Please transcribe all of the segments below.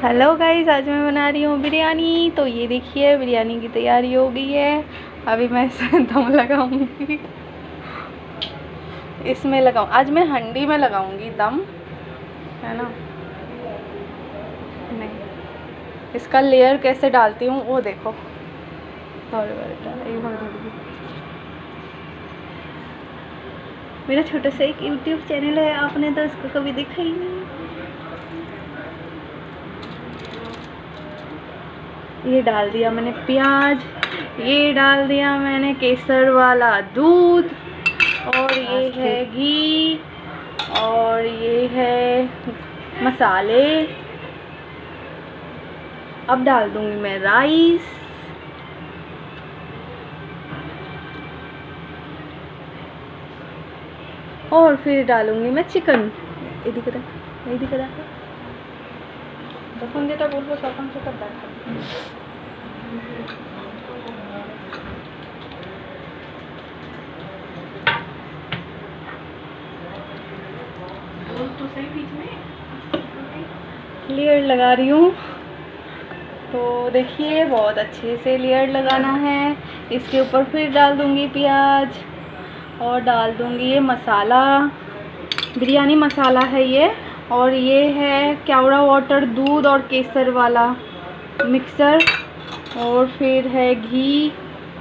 Hello guys, आज मैं बना रही हूँ बिरयानी। तो ये देखिए, बिरयानी की तैयारी हो गई है। अभी मैं इसमें दम लगाऊंगी, इसमें लगाऊँ। आज मैं हंडी में लगाऊंगी दम, है ना। नहीं, इसका लेयर कैसे डालती हूँ वो देखो। सॉरी बेटा, एक बार मेरा छोटा सा एक यूट्यूब चैनल है, आपने तो इसको कभी देखा ही नहीं। ये डाल दिया मैंने प्याज, ये डाल दिया मैंने केसर वाला दूध, और ये है घी, और ये है मसाले। अब डाल दूंगी मैं राइस, और फिर डालूंगी मैं चिकन। যখন যেটা বলবো তখন সেটা দেখা। तो सही बीच में लेयर लगा रही हूँ। तो देखिए, बहुत अच्छे से लेयर लगाना है। इसके ऊपर फिर डाल दूंगी प्याज, और डाल दूंगी ये मसाला, बिरयानी मसाला है ये। और ये है केवड़ा वाटर, दूध और केसर वाला मिक्सर। और फिर है घी।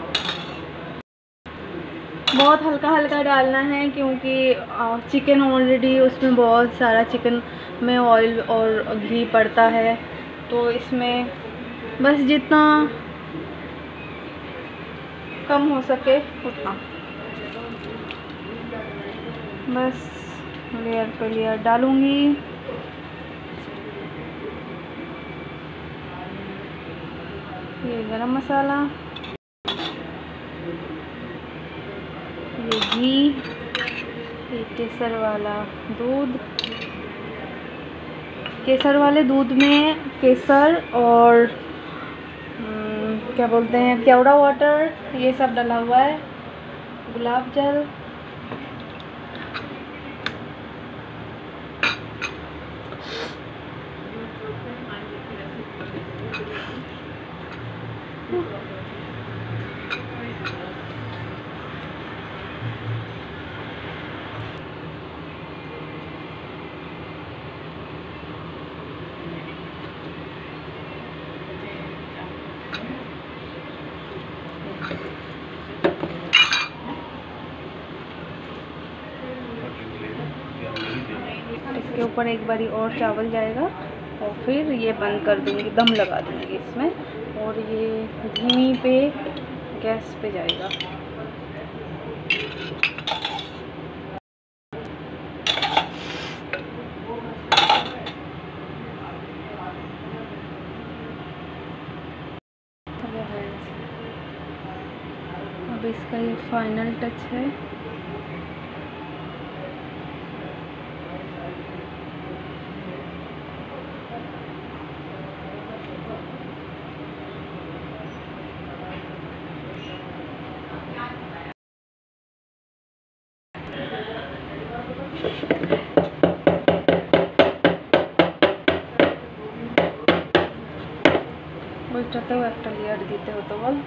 बहुत हल्का हल्का डालना है, क्योंकि चिकन ऑलरेडी उसमें बहुत सारा चिकन में ऑयल और घी पड़ता है। तो इसमें बस जितना कम हो सके उतना, बस लेयर पे लेयर डालूंगी। ये गरम मसाला, ये घी, ये केसर वाला दूध। केसर वाले दूध में केसर और क्या बोलते हैं, केवड़ा वाटर, ये सब डाला हुआ है। गुलाब जल, इसके ऊपर एक बारी और चावल जाएगा, और फिर ये बंद कर दूंगी, दम लगा दूंगी इसमें। और ये धीमी पे गैस पे जाएगा। अब इसका ये फाइनल टच है। ওইটাতেও একটা লেয়ার দিতে হতো বল।